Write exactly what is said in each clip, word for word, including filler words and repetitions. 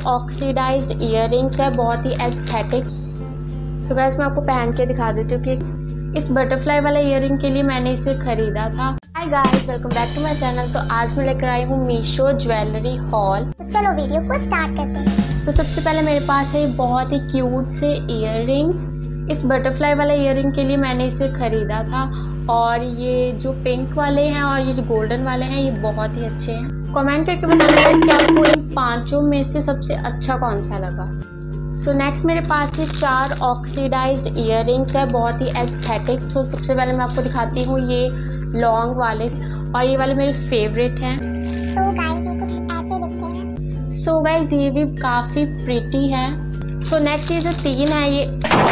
Oxidised earrings है, बहुत ही aesthetic. So guys मैं आपको पहन के दिखा देती हूँ कि इस बटरफ्लाई वाले ईयररिंग के लिए मैंने इसे खरीदा था। Hi guys, welcome back to my channel. तो आज मैं लेकर आई हूँ मीशो ज्वेलरी हॉल। तो चलो वीडियो को स्टार्ट करते हैं। तो सबसे पहले मेरे पास है बहुत ही क्यूट से ईयररिंग्स। इस बटरफ्लाई वाले ईयररिंग के लिए मैंने इसे खरीदा था और ये जो पिंक वाले हैं और ये जो गोल्डन वाले हैं ये बहुत ही अच्छे हैं। कमेंट करके बताना कि आपको इन पांचों में से सबसे अच्छा कौन सा लगा। सो so, नेक्स्ट मेरे पास ये चार ऑक्सीडाइज्ड ईयररिंग्स है, बहुत ही एस्थेटिक। सो so, सबसे पहले मैं आपको दिखाती हूँ ये लॉन्ग वाले, और ये वाले मेरे फेवरेट हैं। सो so, गाइस ये कुछ ऐसे दिखते हैं। सो so, गाइस ये भी काफ़ी प्रिटी है। सो so, नेक्स्ट ये जो तीन है ये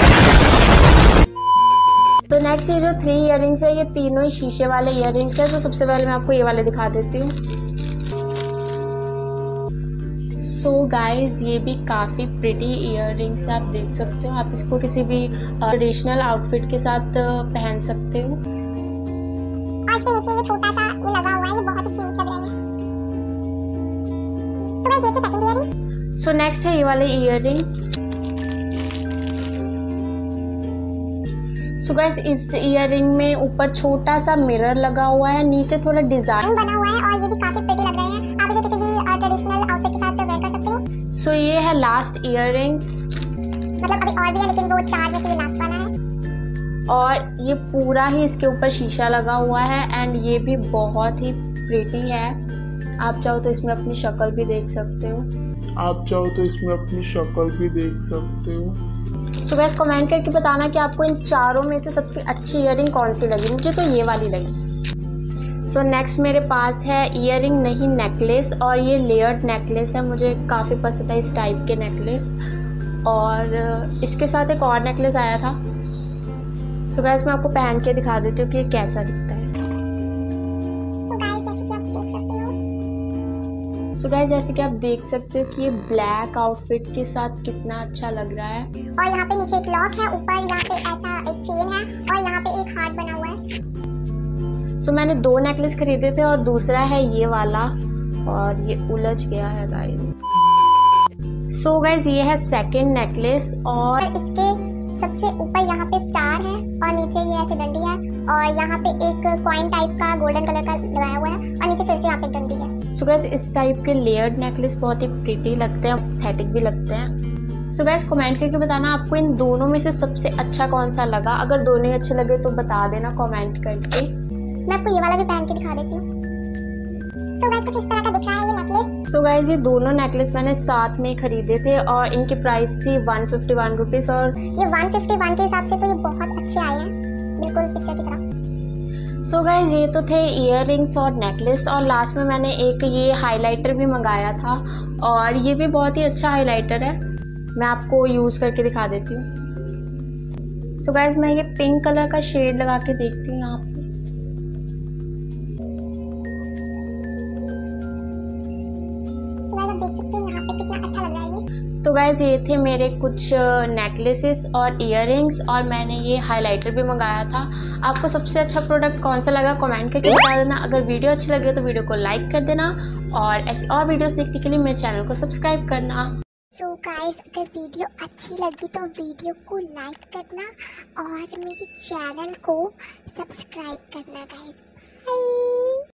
तो नेक्स्ट ये जो थ्री ईयररिंग्स है ये तीनों ही शीशे वाले ईयररिंग्स है। तो सबसे पहले मैं आपको ये वाले दिखा देती हूँ। सो so गाइज ये भी काफ़ी प्रिटी ईयररिंग्स आप देख सकते हो। आप इसको किसी भी ट्रेडिशनल आउटफिट के साथ पहन सकते हो। और इसके नीचे ये छोटा सा ये लगा हुआ है, ये बहुत ही क्यूट लग रहा है। सो गाइस ये सेकंड ईयररिंग। सो नेक्स्ट है ये वाले ईयररिंग। सो गाइस इस ईयररिंग में ऊपर छोटा सा मिरर लगा हुआ है, नीचे थोड़ा डिजाइन बना हुआ है और ये भी काफी प्रिटी लग रहे हैं। आप इसे किसी भी ट्रेडिशनल आउटफिट के साथ वेयर कर सकते हो। सो so, ये है लास्ट ईयररिंग। मतलब अभी और भी है लेकिन वो चार में से ये लास्ट वाला है। और ये पूरा ही इसके ऊपर शीशा लगा हुआ है एंड ये भी बहुत ही प्रिटी है। आप चाहो तो इसमें अपनी शक्ल भी देख सकते हो। आप चाहो तो इसमें अपनी शक्ल भी देख सकते हो। सो गाइस कमेंट करके बताना कि आपको इन चारों में से सबसे अच्छी ईयररिंग कौन सी लगी। मुझे तो ये वाली लगी। सो so, नेक्स्ट मेरे पास है ईयररिंग नहीं नेकलेस, और ये लेयर्ड नेकलेस है। मुझे काफ़ी पसंद है इस टाइप के नेकलेस, और इसके साथ एक और नेकलेस आया था। सो so, गाइस मैं आपको पहन के दिखा देती हूँ कि ये कैसा दिखता है। सो गाइस जैसे कि आप देख सकते हो कि ये ब्लैक आउटफिट के साथ कितना अच्छा लग रहा है। और यहाँ पे नीचे एक लॉक है, ऊपर यहाँ पे ऐसा एक चेन है और यहाँ पे एक हार्ट बना हुआ है। सो so, मैंने दो नेकलेस खरीदे थे और दूसरा है ये वाला, और ये उलझ गया है गाइस। सो गाइस ये है सेकंड नेकलेस, और इसके सबसे ऊपर यहाँ पे स्टार है और नीचे ये ऐसी डंडी है और यहाँ पे एक कॉइन टाइप का गोल्डन कलर का लगाया हुआ है और नीचे फिर से यहाँ पे डंडी है। सो गाइस इस टाइप के लेयर्ड नेकलेस बहुत ही प्रिटी लगते हैं, एस्थेटिक भी लगते हैं। सो गाइस कमेंट करके बताना आपको इन दोनों में से सबसे अच्छा कौन सा लगा। अगर दोनों ही अच्छे लगे तो बता देना कमेंट करके। मैं आपको ये वाला भी पहन के दिखा देती हूँ। सो गाइस कुछ इस तरह का दिख रहा है ये नेकलेस। सो गाइस ये दोनों नेकलेस मैंने साथ में खरीदे थे और इनकी प्राइस थी वन फिफ्टी वन रुपीज, और ये वन फिफ्टी वन के हिसाब से तो ये बहुत अच्छे आए हैं, बिल्कुल पिक्चर की तरह। सो so गाइस ये तो थे ईयररिंग्स और नेकलेस, और लास्ट में मैंने एक ये हाइलाइटर भी मंगाया था, और ये भी बहुत ही अच्छा हाइलाइटर है। मैं आपको यूज़ करके दिखा देती हूँ। सो so गाइस मैं ये पिंक कलर का शेड लगा के देखती हूँ यहाँ पे। so गाइस आप देख सकते हैं यहाँ पे कितना अच्छा लग रहा है ये। तो गाइज ये थे मेरे कुछ नेकलेसेस और ईयररिंग्स, और मैंने ये हाइलाइटर भी मंगाया था। आपको सबसे अच्छा प्रोडक्ट कौन सा लगा कमेंट करके बता देना। अगर वीडियो अच्छी लगे तो वीडियो को लाइक कर देना, और ऐसी और वीडियोस देखने के लिए मेरे चैनल को सब्सक्राइब करना। सो so गाइस अगर वीडियो अच्छी लगी तो वीडियो को लाइक करना और मेरे चैनल को सब्सक्राइब करना गाइस। बाय।